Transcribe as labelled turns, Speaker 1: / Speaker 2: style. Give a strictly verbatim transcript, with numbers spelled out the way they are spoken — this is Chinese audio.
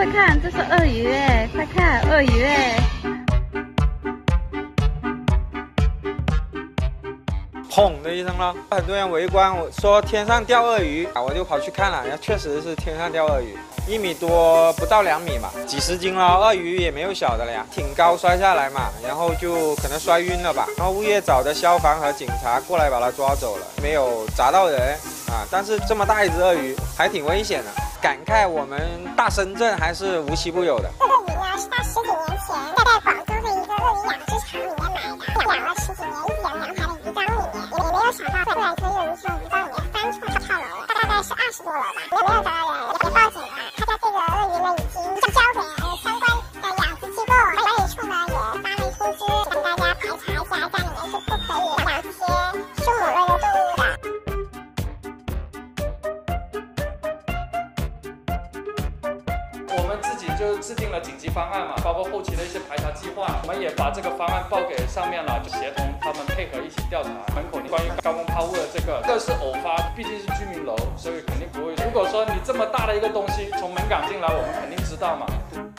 Speaker 1: 快看，这是鳄鱼哎！快看，鳄鱼哎！
Speaker 2: 砰的一声了，很多人围观，我说天上掉鳄鱼，我就跑去看了，然后确实是天上掉鳄鱼，一米多不到两米嘛，几十斤了，鳄鱼也没有小的了呀，挺高摔下来嘛，然后就可能摔晕了吧，然后物业找的消防和警察过来把它抓走了，没有砸到人啊，但是这么大一只鳄鱼还挺危险的，感慨我们大深圳还是无奇不有的。
Speaker 3: 这个鱼呢是在十几年前在广东的一个鳄鱼养殖场里面买的，养了十几年，一直养阳台的鱼缸里面，也没有想到突然可以有人从鱼缸里面翻出来跳楼了，大概是二十多楼吧，也没有找到人，也报警了。他家这个鳄鱼呢已经交给呃相关的养殖机构，管理处呢也发了通知，让大家排查一下，家里面是不可以养这些凶猛类的动物的。
Speaker 4: 我们自己就制定了紧急方案嘛，包括后期的一些排查计划，我们也把这个方案报给上面了，就协同他们配合一起调查。门口关于高空抛物的这个，这是偶发，毕竟是居民楼，所以肯定不会。如果说你这么大的一个东西从门岗进来，我们肯定知道嘛。